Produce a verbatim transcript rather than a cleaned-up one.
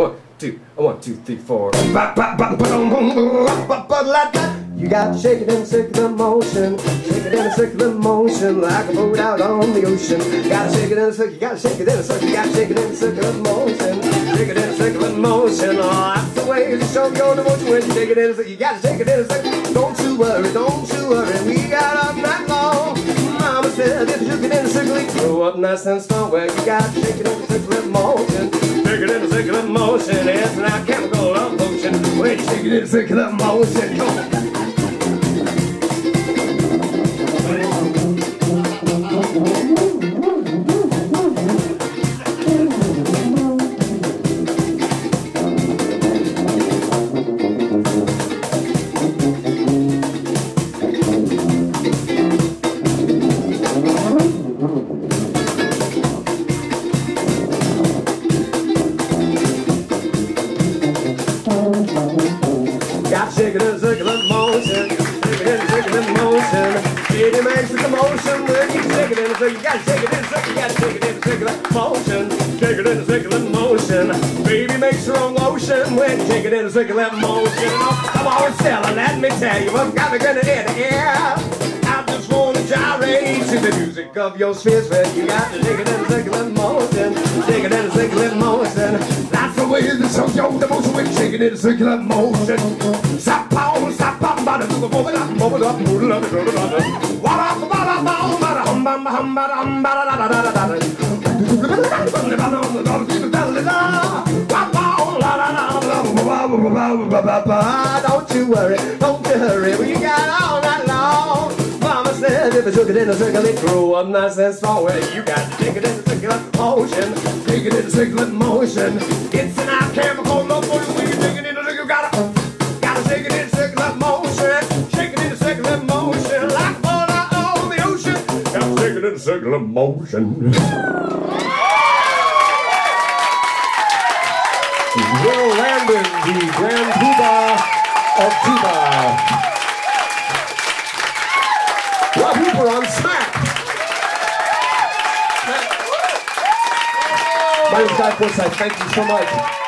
One, two, one, two, three, four. You got to shake it in circular motion, shake it in a circular motion, like a boat out on the ocean. You gotta shake it in a circular, you gotta shake it in a circular, you gotta shake it in a circular motion, shake it in a circular motion. Oh, that's the way to show your devotion when you shake it in a circular. You gotta shake it in a circular. Don't you worry, don't you worry, we got all night long. Mama said if you shook it in a circle, you grow up nice and strong. Well, you gotta shake it in a circular motion, shake it in a circular motion. It's not chemical love potion when you shake it in a circular motion. Come on. Shake it in a circular motion, shake it in a circular motion. It makes a commotion when you shake it in a circular. You gotta shake it in a circular, you gotta shake it in a circular motion, shake it in a circular motion. Baby makes her own motion when you shake it in a circular motion. Oh, come on, Stella, let me tell you what's got me gonna in the air. I just wanna gyrate to the music of your spheres. Well, you got to shake it in a circular motion, shake it in a circular motion. That's the way to show your devotion when you shake it in a circular motion. Stop on, stop on, bada do the bubble up, bubble up, bubble up, bubble up. Wada bada bada bada hum bum hum bada hum bada da da da da da. Don't you worry, don't you hurry, we got all night long. Mama said if I shook it in a circle, it grew up nice and strong. Well, you got to shake it in a circular motion, shake it in a circular motion. It's an alchemical love potion when you shake it in a circle, you gotta. Shake it in a circular motion, shake it in a circular motion, like a boat out on the ocean. Gotta shake it in a circular motion. Will Landin, the Grand Poobah of tuba. Rob Hooper on Smack. My name is Guy Forsyth. Thank you so much.